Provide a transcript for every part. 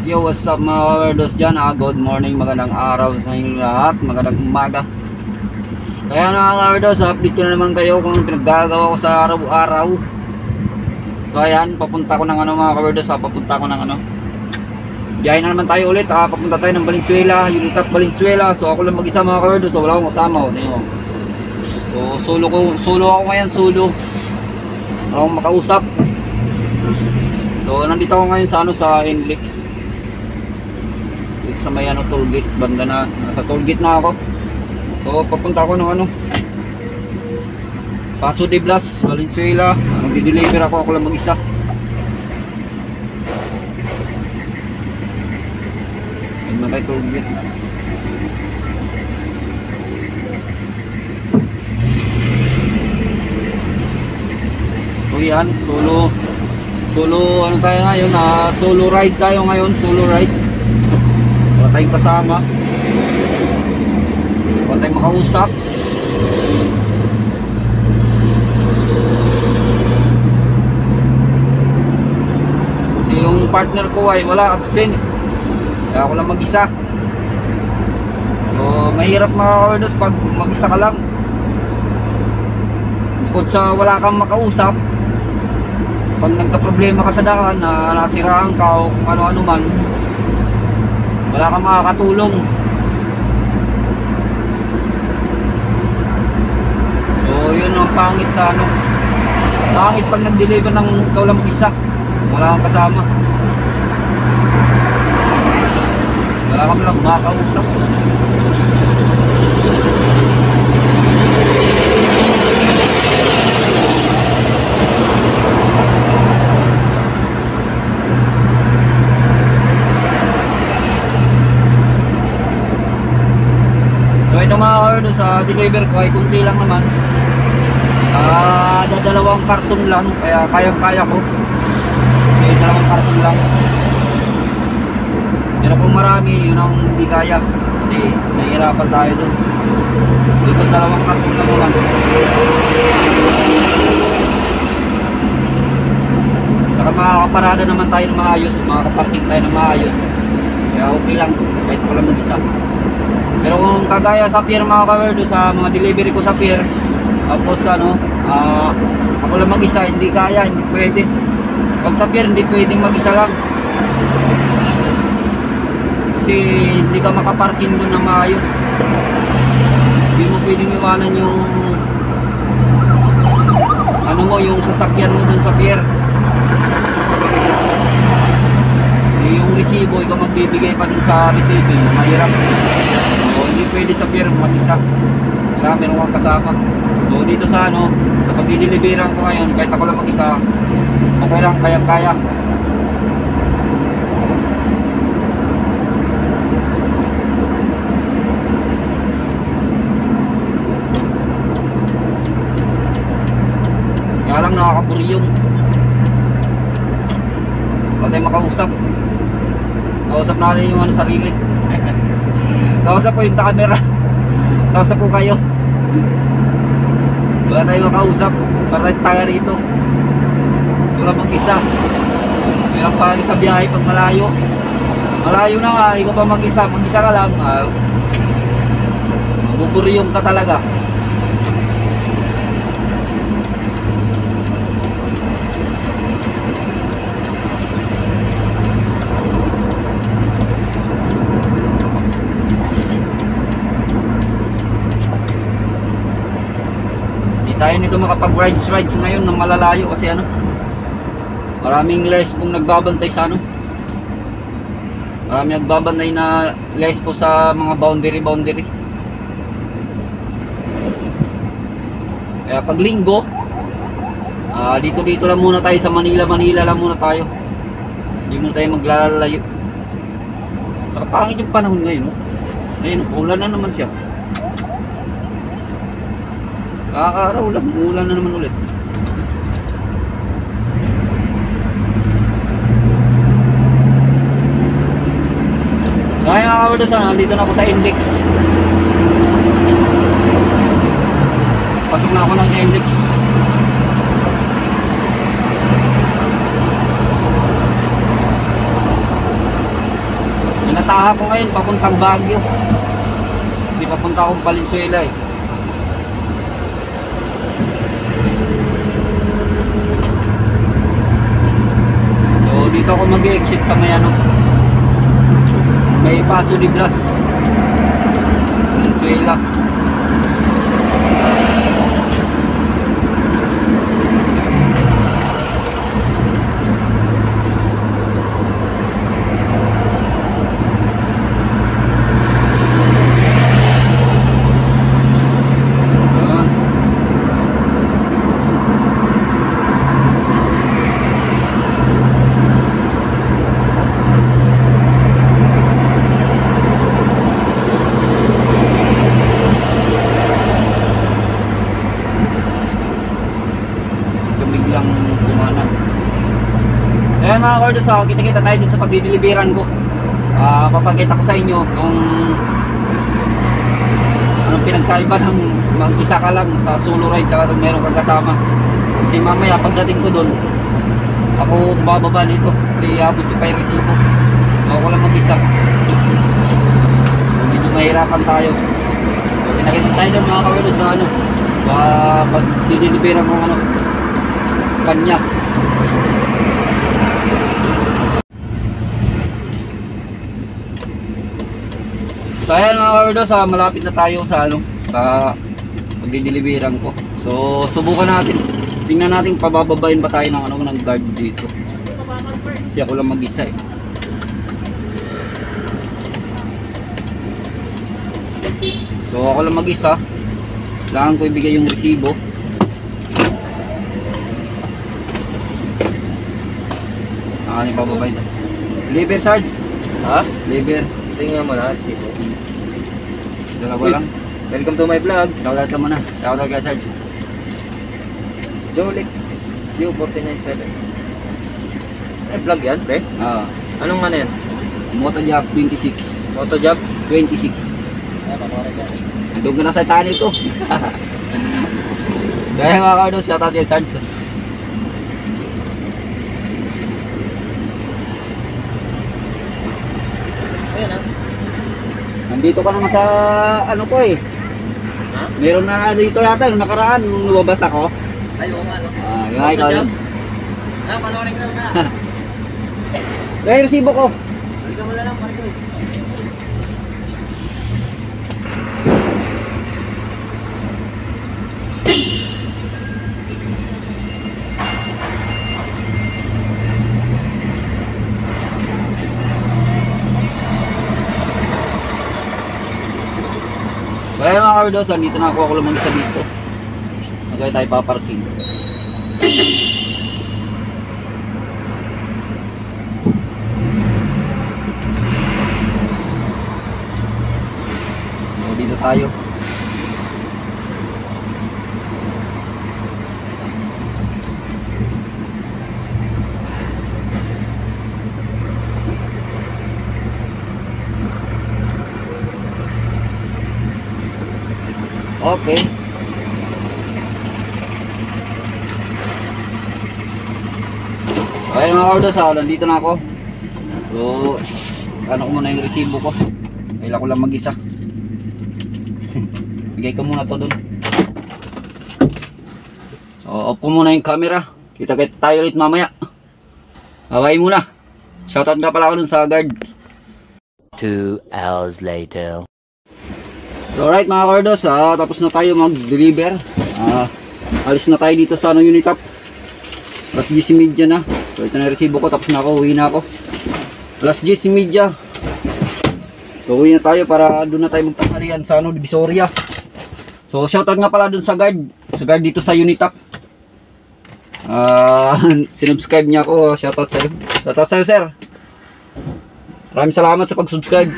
Yo, what's up mga kawerdos dyan? Good morning, magandang araw sa inyo lahat, magandang umaga. Kaya mga kawerdos, update ko na naman kayo kung pinaggagawa ko sa araw-araw. So ayan, papunta ko ng mga kawerdos, papunta ko ng biyahe na naman tayo ulit, papunta tayo ng Valenzuela, Ulitat, Valenzuela. So ako lang mag-isa mga kawerdos, so wala akong kasama. So solo ako ngayon, solo. Wala akong makausap. So nandito ako ngayon sa NLEX. Dito sa may tollgate, banda na, nasa tollgate na ako. So papunta ako ng Paso de Blas, Valenzuela. Magdi-deliver ako lang mag-isa. Ayun na tayo tollgate. So yan, solo tayo ngayon, solo ride tayo ngayon, solo ride. Wala tayong kasama, wala tayong makausap. Kasi yung partner ko ay wala, absent, kaya ako lang mag-isa. So mahirap mga kawerdos pag mag-isa ka lang. Bukod sa wala kang makausap, pag nagka-problema ka sa daan, na nasiraan ka o kung ano-ano man, wala kang makakatulong. So yun ang pangit sa pangit pag nag-deliver ng ikaw lang mag-isa, wala kang kasama, wala kang lang makakausap. Ito mga kawerdos, sa deliver ko ay kunti lang naman, dalawang karton lang, kaya kayang-kaya ko. Okay, dalawang karton lang. Pero kung marami, yun ang hindi kaya, kasi nahihirapan tayo dun. Dito dalawang karton lang naman. Saka makakaparada naman tayo ng maayos, makakaparking tayo ng maayos, kaya okay lang kahit walang mag-isa. Pero kung kagaya sa pier mga kawerdos, sa mga delivery ko sa pier, tapos ako lang mag-isa, hindi kaya, hindi pwede. Pag sa pier, hindi pwedeng mag-isa lang, kasi hindi ka makaparking doon na maayos. Hindi mo pwedeng iwanan yung yung sasakyan mo doon sa pier. Yung resibo, ikaw magbibigay pa dun sa receiving, mahirap. So hindi pwede sa pier mag-isa, kailangan meron kang kasama. So dito sa sa pagdideliveran ko ngayon, kahit ako lang mag-isa, okay lang, kayang-kaya. Kaya lang nakakaburyong, wala tayong makausap. Kausap natin yung sarili. Kausap ko yung camera. Kausap ko kayo. Wala tayong makausap, para tayo rito. Wala mag-isa. Mayroon pa sa biyahe pag malayo. Malayo na nga, ikaw pa mag-isa ka lang, mabuburyong ka talaga. Tayo nito makapag-rides ngayon ng malalayo, kasi maraming less pong nagbabantay sa maraming nagbabantay na less po sa mga boundary. Kaya pag linggo, dito lang muna tayo sa Manila lang muna tayo, hindi muna tayo maglalayo. Saka pangit yung panahon ngayon, ngayon ulan na naman siya. Kakaraw lang, ulan na naman ulit. Kaya nga kawerdos, dito na ako sa NLEX. Pasok na ako ng NLEX. bataha ko ngayon papuntang Baguio. Hindi papunta akong Valenzuela eh. So dito ako mag-exit sa may ano, may Paso de Blas, Valenzuela. Biglang kumanan. So yan mga kordos, kita-kita tayo dun sa pagdideliveran ko. Papakita ko sa inyo kung anong pinagkaiba ng mag-isa ka lang sa solo ride tsaka kung meron kang kasama. Kasi mamaya pagdating ko dun, ako bababa nito kasi abot ko pa yung resibo. Ako lang mag-isa. So, medyo mahirapan tayo. So, kinakita tayo dun mga kordos sa ano, sa pagdideliveran ko ano, kanya. So ayan mga kordos, malapit na tayo sa ano, sa pagdideliveran ko. So subukan natin, tingnan natin pabababayin ba tayo ng ano, ng guard dito. Kasi ako lang mag-isa eh. So ako lang mag-isa, kailangan ko ibigay yung resibo. Ano yung bababay na? Liver charge? Ha? Liver. Tingnan mo na, resibo. Dalawa lang. Welcome to my vlog. Shoutout ka muna. Shoutout ka, Sarge. Jolix U497. Eh, vlog yan, pre? Oo. Anong ano yan? Motojab 26. Motojab? 26. Ah, pamorin yan. Andun ka na sa channel ko. Kaya mga kordos, shoutout kay Sarge. Nandito ka naman sa ano ko eh. Ha? Meron na dito yata nung nakaraan nung lumabas ako. Ay, oo nga, no? Yung ikaw yun. Panoorin ka na. Kaya yung resibo ko. Halika mo na lang, Marco. Kaya mga kordos, dito na ako lang mag-isa dito. Magkaya tayo paparking. So, dito tayo. Okay. Okay mga kordos, nandito na ako. So, ano ko muna yung resibo ko. Kailangan ko lang mag-isa. Bigay ko muna to dun. So, off ko muna yung camera. Kita-kita tayo ulit mamaya. Bye muna. Shoutout nga pala ako dun sa guard. 2 hours later. So alright mga kordos, tapos na tayo mag-deliver. Alis na tayo dito sa Unitap. Alas 10:30 na. So ito na yung resibo ko, tapos na ako, uwi na ako. Alas 10:30. So uwi na tayo para doon na tayo magtanghalian sa Divisoria. So shoutout nga pala doon sa guard dito sa Unitap. Sinubscribe niya ako, shoutout sa'yo. Shoutout sa'yo sir. Maraming salamat sa pag-subscribe.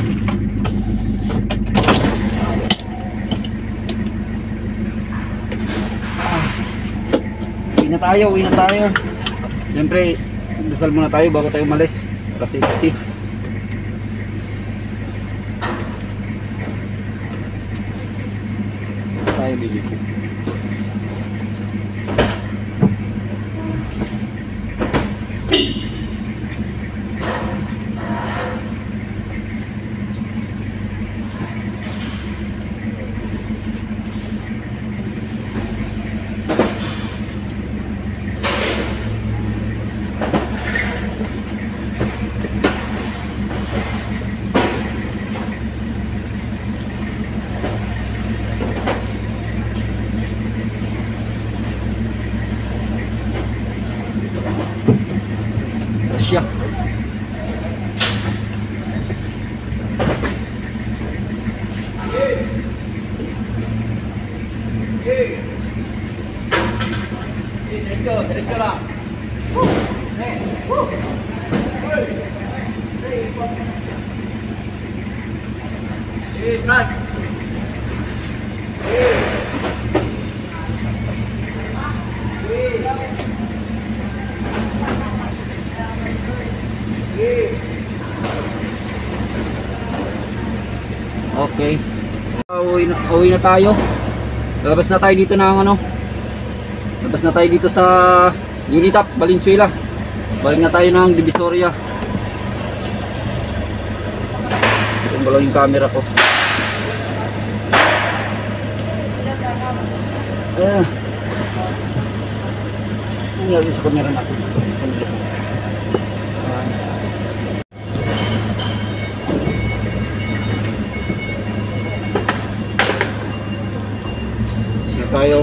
Uwi na tayo. Siyempre, dasal muna tayo bago tayo umalis. Para safety. Tayo bibig. Diretso lang. Trust. Okay. Uwi na tayo. Labas na tayo dito ng ano. Labas na tayo dito sa Unitap, Valenzuela. Balik na tayo ng Divisoria. Sumba lang yung camera ko. Ang lagi sa camera natin. Siya tayo.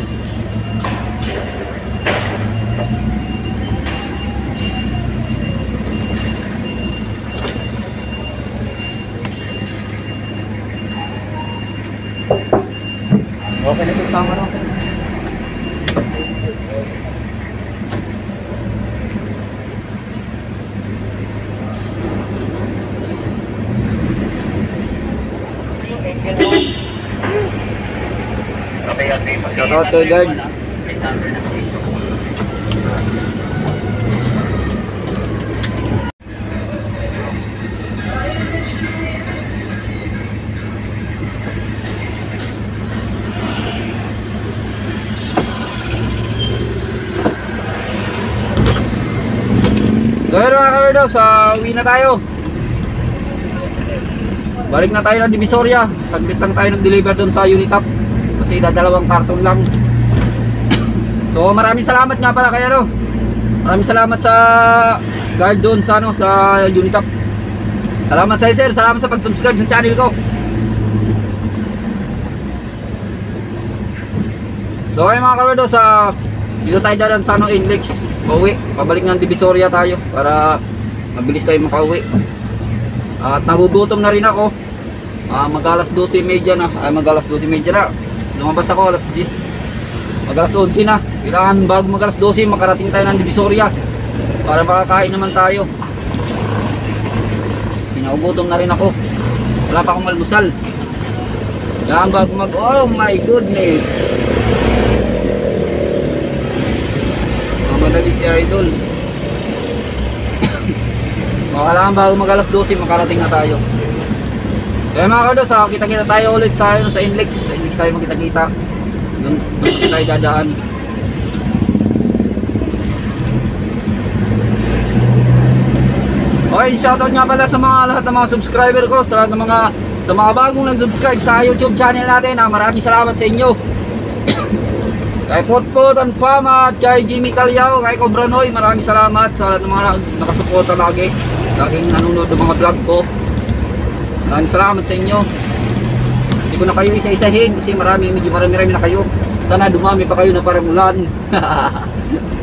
Okay na ito, tama na. Shout out to guard. So yun mga kawerdos, uwi na tayo. Balik na tayo ng Divisoria. Saglit lang tayo nag-deliver doon sa Unitap kasi dadalawang karton lang. So maraming salamat nga pala kay ano. Maraming salamat sa guard doon sa ano, sa Unitap. Salamat sa sir, salamat sa pag-subscribe sa channel ko. So ay mga kawerdos, dito tayo dadan sa ano, Inlex. Pauwi, pabalik ng Divisoria tayo para mabilis tayo makauwi. At nagugutom na rin ako. Mag-alas 12:30 na. Mag-alas 12:30 na. Lumabas ako alas 10. Mag-alas 11 na. Kailangan bago mag-alas 12 makarating tayo ng Divisoria para makakain naman tayo. Nagugutom na rin ako. Wala pa akong almusal. Kailangan bago oh my goodness. Madali si Idol. Kailangan bago mag alas 12 makarating na tayo. Kaya mga kados, kita-kita tayo ulit sa Inlex. Sa Inlex tayo magkita-kita. Doon kasi tayo dadaan. Okay, shoutout nga pala sa mga lahat ng mga subscriber ko, sa lahat ng mga bagong nag-subscribe sa YouTube channel natin. Maraming salamat sa inyo. Kay Potpot and Fama at kay Jimmy Calyao, kay Cobra Noy, maraming salamat sa lahat ng mga nakasuporta lagi. Laging nanonood ng mga vlog ko. Maraming salamat sa inyo. Hindi ko na kayo isa-isahin kasi medyo marami na kayo. Sana dumami pa kayo na parang ulan.